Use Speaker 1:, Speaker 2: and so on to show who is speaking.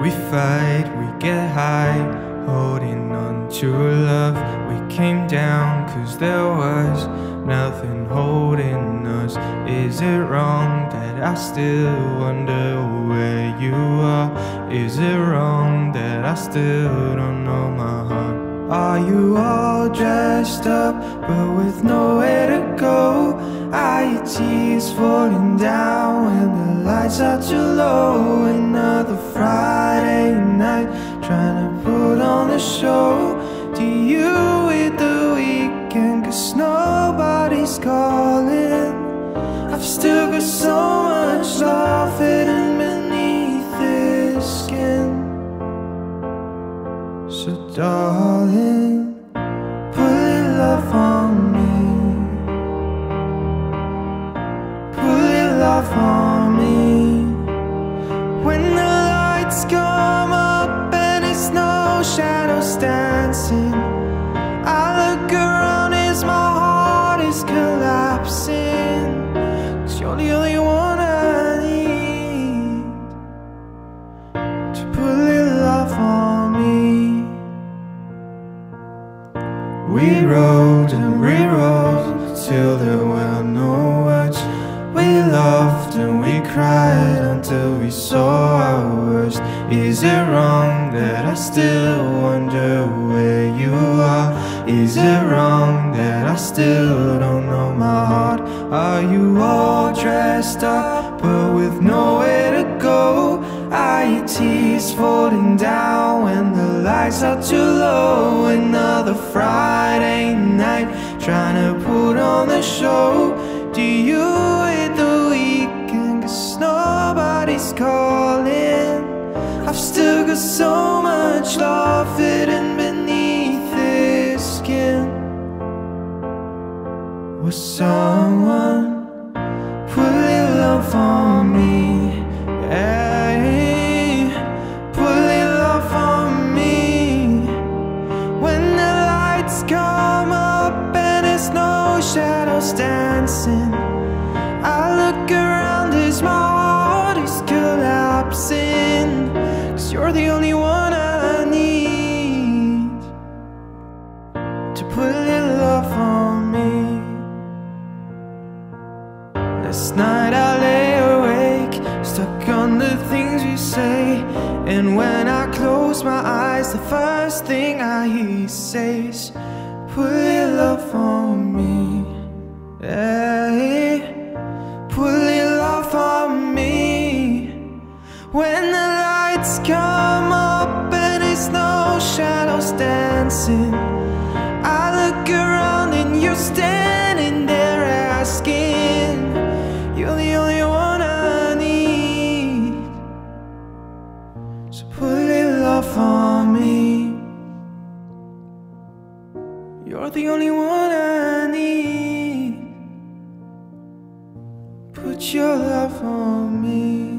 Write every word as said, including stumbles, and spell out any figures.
Speaker 1: We fight, we get high, holding on to love. We came down cause there was nothing holding us. Is it wrong that I still wonder where you are? Is it wrong that I still don't know my heart? Are you all dressed up but with nowhere to go? Are your tears falling down when the lights are too low? Another Friday night trying to put on a show. Do you hit the weekend cause nobody's calling? I've still got so much love hidden beneath this skin. So darling, put your love on me. Put your love on me. When the lights come up and it's no shadows dancing, I look around as my heart is collapsing. Cause you're the only one I need to put your love on me. We rode and we rode till there were no words. We laughed and we cried until we saw our worst. Is it wrong that I still wonder where you are? Is it wrong that I still don't know my heart? Are you all dressed up but with nowhere to go? Are your tears falling down when the lights are too low? Another Friday night trying to put on the show. Do you hit the weekend cause nobody's calling? I've still got so much love hidden beneath this skin. Will someone put your love on me? Hey, put your love on me. When the lights come up and there's no shadows dancing, I look around as my heart is collapsing. Cause you're the only one I need to put your love on me. Last night I lay awake, stuck on the things you say. And when I close my eyes, the first thing I hear you say is, put your love on me. Hey, put your love on me. When the lights come up and it's no shadows dancing, I look around and you're standing there asking. You're the only one I need, so put your love on me. You're the only one I need. Put your love on me.